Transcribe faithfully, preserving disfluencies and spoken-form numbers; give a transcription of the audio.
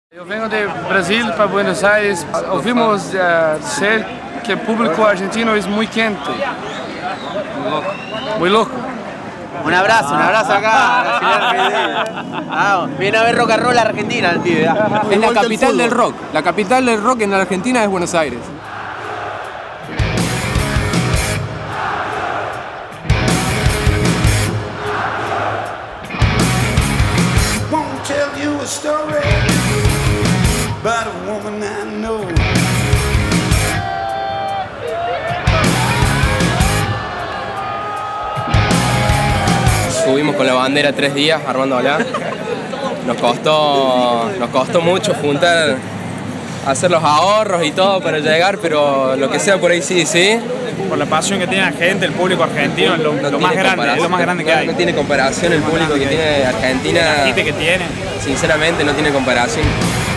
Eu venho de Brasil para Buenos Aires. Ouvimos uh, dizer que o público argentino es muy quente. Muy loco. Muy loco. Un abrazo, un abrazo acá. Ah, viene a ver rock and roll a Argentina el pibe. Ah. Es la capital del rock. La capital del rock en Argentina es Buenos Aires. Won't tell you a story about a woman I know. Estuvimos con la bandera tres días armándola. Nos costó, nos costó mucho juntar, hacer los ahorros y todo para llegar, pero lo que sea por ahí sí, sí. Por la pasión que tiene la gente, el público argentino, es lo, no lo más grande, es lo más grande que hay. No tiene comparación el público que tiene Argentina. La gente que tiene. Sinceramente no tiene comparación.